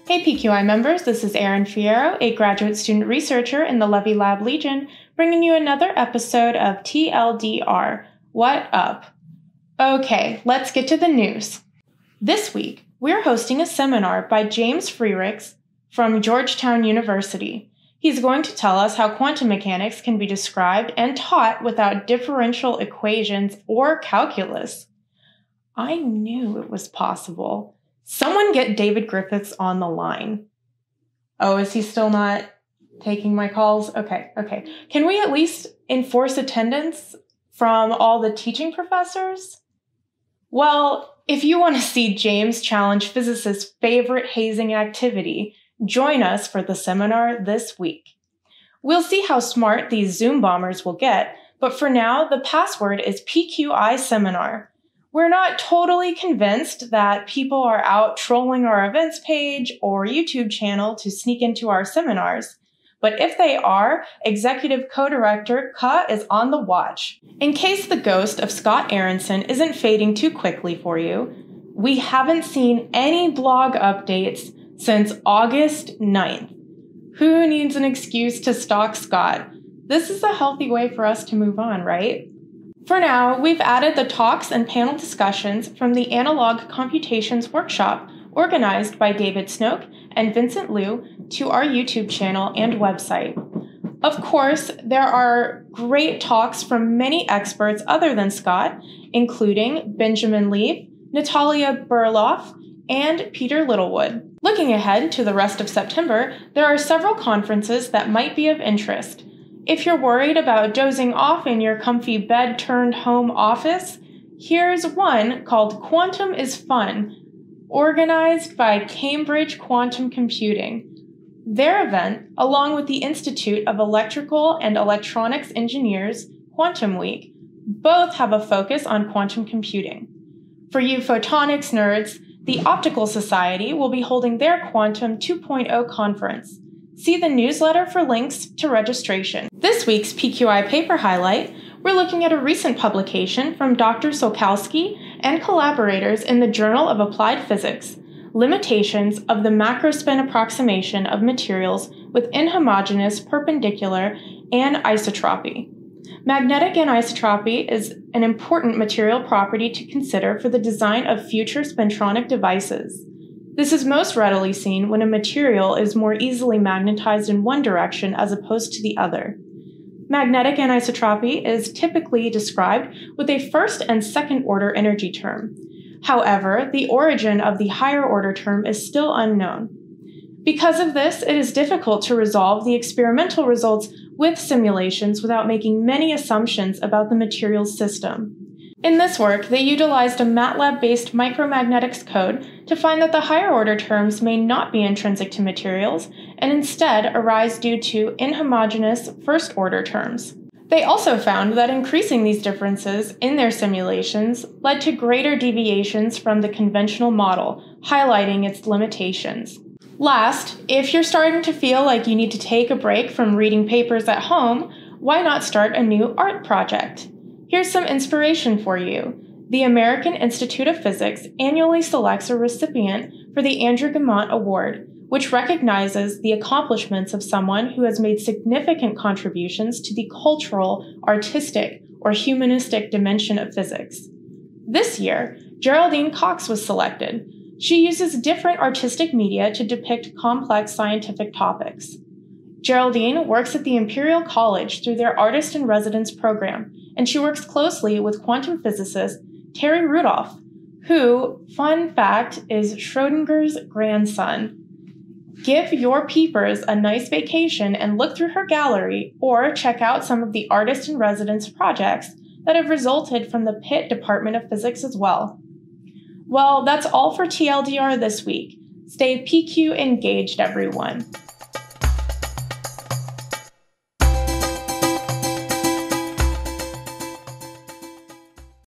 Hey PQI members, this is Erin Fierro, a graduate student researcher in the Levy Lab Legion, bringing you another episode of TLDR, What Up? Okay, let's get to the news. This week, we're hosting a seminar by James Frerichs from Georgetown University. He's going to tell us how quantum mechanics can be described and taught without differential equations or calculus. I knew it was possible. Someone get David Griffiths on the line. Oh, is he still not taking my calls? Okay. Can we at least enforce attendance from all the teaching professors? Well, if you want to see James challenge physicists' favorite hazing activity, join us for the seminar this week. We'll see how smart these Zoom bombers will get, but for now, the password is PQI Seminar. We're not totally convinced that people are out trolling our events page or YouTube channel to sneak into our seminars, but if they are, Executive Co-Director Ka is on the watch. In case the ghost of Scott Aaronson isn't fading too quickly for you, we haven't seen any blog updates since August 9th. Who needs an excuse to stalk Scott? This is a healthy way for us to move on, right? For now, we've added the talks and panel discussions from the Analog Computations Workshop organized by David Snoke and Vincent Liu to our YouTube channel and website. Of course, there are great talks from many experts other than Scott, including Benjamin Leaf, Natalia Burloff, and Peter Littlewood. Looking ahead to the rest of September, there are several conferences that might be of interest. If you're worried about dozing off in your comfy bed-turned-home office, here's one called Quantum is Fun, organized by Cambridge Quantum Computing. Their event, along with the Institute of Electrical and Electronics Engineers, Quantum Week, both have a focus on quantum computing. For you photonics nerds, the Optical Society will be holding their Quantum 2.0 conference. See the newsletter for links to registration. This week's PQI paper highlight, we're looking at a recent publication from Dr. Sulkowski and collaborators in the Journal of Applied Physics, Limitations of the Macrospin Approximation of Materials with Inhomogeneous Perpendicular Anisotropy. Magnetic anisotropy is an important material property to consider for the design of future spintronic devices. This is most readily seen when a material is more easily magnetized in one direction as opposed to the other. Magnetic anisotropy is typically described with a first and second order energy term. However, the origin of the higher order term is still unknown. Because of this, it is difficult to resolve the experimental results with simulations without making many assumptions about the material's system. In this work, they utilized a MATLAB-based micromagnetics code to find that the higher order terms may not be intrinsic to materials and instead arise due to inhomogeneous first order terms. They also found that increasing these differences in their simulations led to greater deviations from the conventional model, highlighting its limitations. Last, if you're starting to feel like you need to take a break from reading papers at home, why not start a new art project? Here's some inspiration for you. The American Institute of Physics annually selects a recipient for the Andrew Gemont Award, which recognizes the accomplishments of someone who has made significant contributions to the cultural, artistic, or humanistic dimension of physics. This year, Geraldine Cox was selected. She uses different artistic media to depict complex scientific topics. Geraldine works at the Imperial College through their Artist in Residence program, and she works closely with quantum physicist Terry Rudolph, who, fun fact, is Schrödinger's grandson. Give your peepers a nice vacation and look through her gallery, or check out some of the Artist in Residence projects that have resulted from the Pitt Department of Physics as well. Well, that's all for TLDR this week. Stay PQ engaged, everyone.